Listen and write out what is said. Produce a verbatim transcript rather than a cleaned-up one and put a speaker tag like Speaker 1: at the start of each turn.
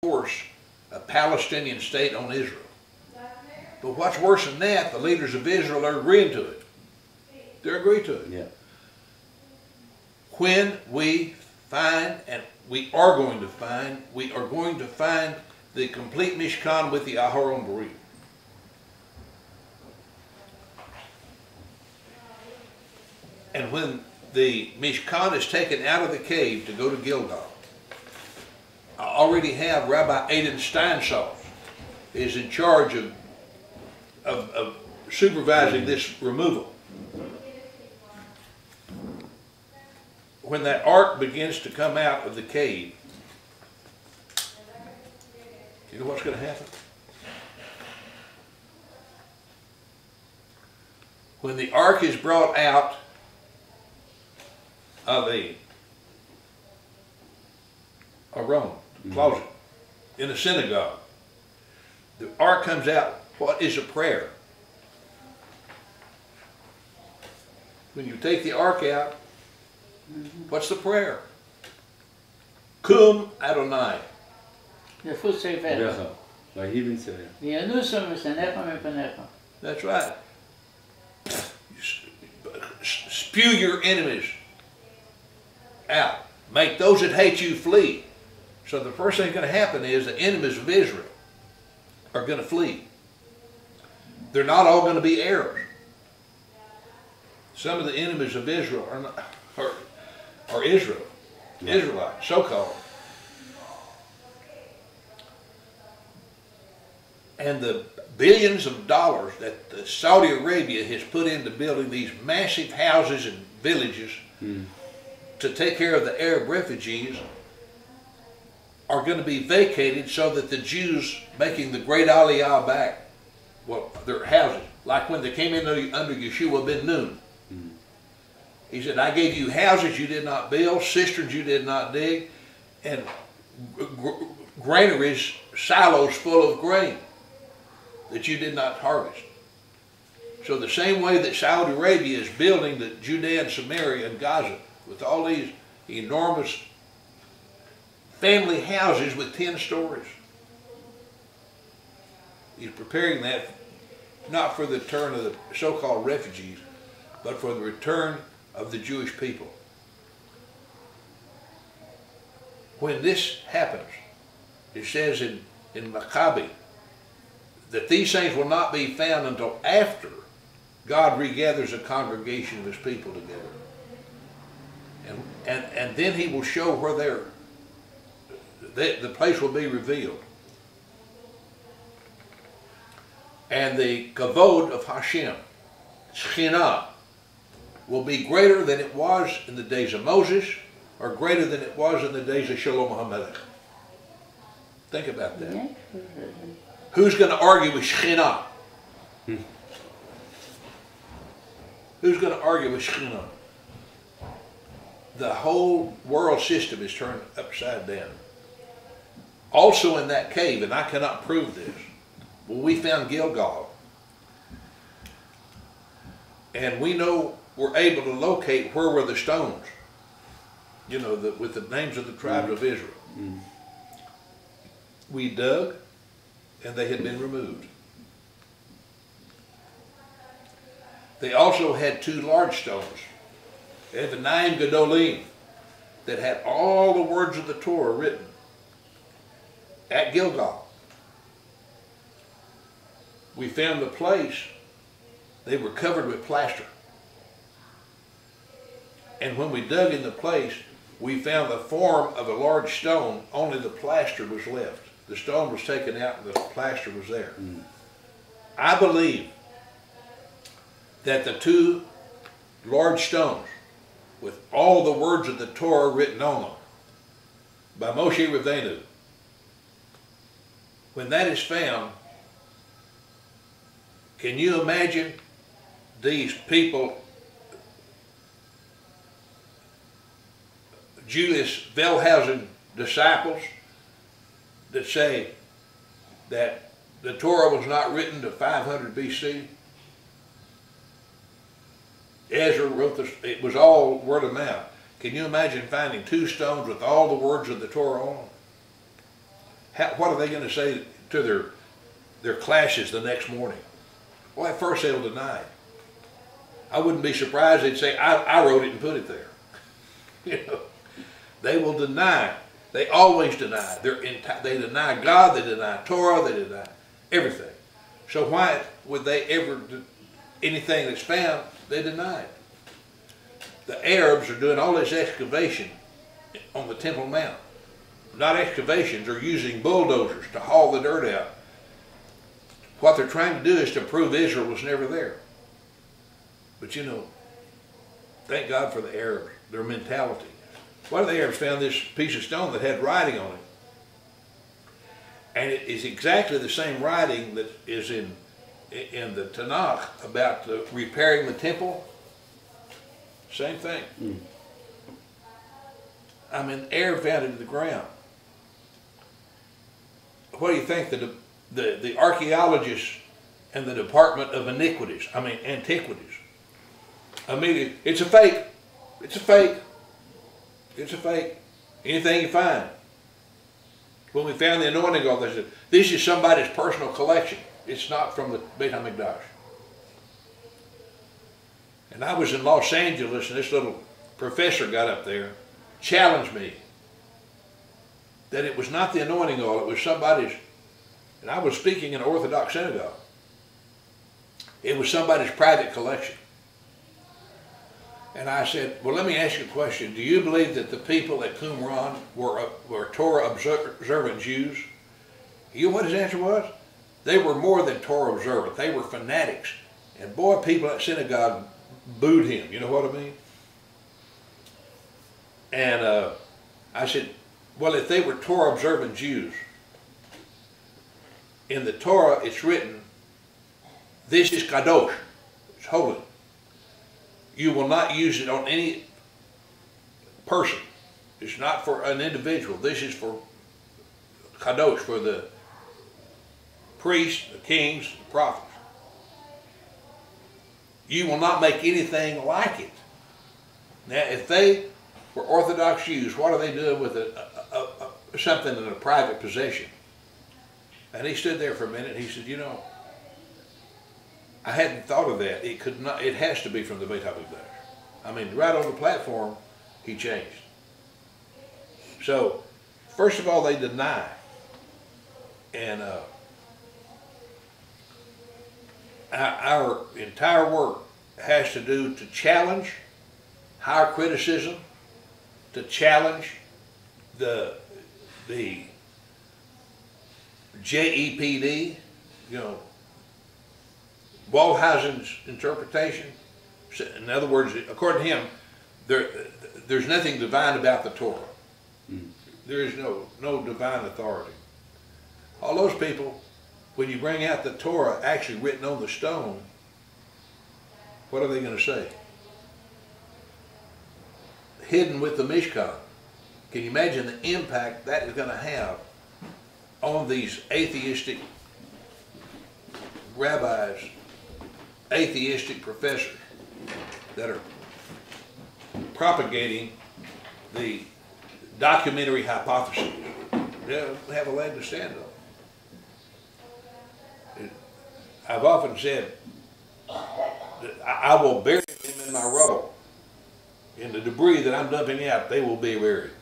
Speaker 1: force a Palestinian state on Israel. But what's worse than that, the leaders of Israel are agreeing to it. They're agreeing to it.
Speaker 2: Yeah.
Speaker 1: When we find, and we are going to find, we are going to find the complete Mishkan with the Aharon Barim. And when the Mishkan is taken out of the cave to go to Gilgal, I already have Rabbi Aiden Steinsaltz is in charge of, of, of supervising this removal. When that ark begins to come out of the cave, you know what's going to happen? When the ark is brought out of the Aron, the closet, in the synagogue, the ark comes out. What is a prayer? When you take the ark out, what's the prayer? Kum Adonai. That's right. Spew your enemies out. Make those that hate you flee. So the first thing going to happen is the enemies of Israel are going to flee. They're not all going to be Arabs. Some of the enemies of Israel are not, are, are Israel, Israelites, so-called. And the billions of dollars that Saudi Arabia has put into building these massive houses and villages mm. to take care of the Arab refugees are going to be vacated so that the Jews making the great Aliyah back, well, their houses, like when they came in under Yeshua ben Nun. Mm. He said, I gave you houses you did not build, cisterns you did not dig, and granaries, silos full of grain that you did not harvest. So the same way that Saudi Arabia is building the Judea and Samaria and Gaza with all these enormous family houses with ten stories. He's preparing that not for the return of the so-called refugees, but for the return of the Jewish people. When this happens, it says in, in Maccabi that these things will not be found until after God regathers a congregation of his people together. And, and, and then he will show where they're, they, the place will be revealed. And the kavod of Hashem, Shekhinah, will be greater than it was in the days of Moses, or greater than it was in the days of Shalom HaMelech. Think about that. Who's going to argue with Shekhinah? Hmm. Who's going to argue with Shekhinah? The whole world system is turned upside down. Also in that cave, and I cannot prove this, when we found Gilgal, and we know we're able to locate where were the stones, you know, the, with the names of the tribes mm. of Israel. Mm. We dug, and they had been removed. They also had two large stones, Evanayim Gedolim, that had all the words of the Torah written at Gilgal. We found the place, they were covered with plaster. And when we dug in the place, we found the form of a large stone, only the plaster was left. The stone was taken out and the plaster was there. Mm. I believe that the two large stones, with all the words of the Torah written on them, by Moshe Rabbeinu, when that is found, can you imagine these people, Julius Wellhausen disciples, that say that the Torah was not written to five hundred B C? Ezra wrote this, it was all word of mouth. Can you imagine finding two stones with all the words of the Torah on them? how, what are they going to say to their their classes the next morning? Well, at first they'll deny it. I wouldn't be surprised they'd say, I, I wrote it and put it there. You know, they will deny. They always deny. They're enti- they deny God, they deny Torah, they deny everything. So why would they ever do anything that's found? They deny it. The Arabs are doing all this excavation on the Temple Mount. Not excavations, they're using bulldozers to haul the dirt out. What they're trying to do is to prove Israel was never there. But you know, thank God for the Arabs, their mentality. One of the Arabs found this piece of stone that had writing on it. And it is exactly the same writing that is in, in the Tanakh about the repairing the temple. Same thing. Mm. I mean, Arab found it in the ground. What do you think the, the, the archaeologists and the Department of Iniquities, I mean Antiquities, I mean, it, it's a fake. It's a fake. It's a fake. Anything you find. When we found the anointing oil, they said, this is somebody's personal collection. It's not from the Beit HaMikdash. And I was in Los Angeles, and this little professor got up there, challenged me that it was not the anointing oil, it was somebody's, and I was speaking in an Orthodox synagogue. It was somebody's private collection. And I said, well, let me ask you a question. Do you believe that the people at Qumran were, uh, were Torah observant Jews? You know what his answer was? They were more than Torah observant. They were fanatics. And boy, people at synagogue booed him. You know what I mean? And uh, I said, well, if they were Torah observant Jews, in the Torah it's written, this is kadosh, it's holy. You will not use it on any person. It's not for an individual. This is for kadosh, for the priests, the kings, the prophets. You will not make anything like it. Now, if they were Orthodox Jews, what are they doing with a, a, a, a, something in a private possession? And he stood there for a minute and he said, you know, I hadn't thought of that. It could not. It has to be from the Beit HaMikdash. I mean, right on the platform, he changed. So, first of all, they deny, and uh, our entire work has to do to challenge higher criticism, to challenge the the J E P D, you know. Wallhausen's interpretation. In other words, according to him, there, there's nothing divine about the Torah. Mm. There is no, no divine authority. All those people, when you bring out the Torah actually written on the stone, what are they going to say? Hidden with the Mishkan. Can you imagine the impact that is going to have on these atheistic rabbis, atheistic professors that are propagating the documentary hypothesis? They'll have a leg to stand on. It, I've often said, that I, I will bury them in my rubble. In the debris that I'm dumping out, they will be buried.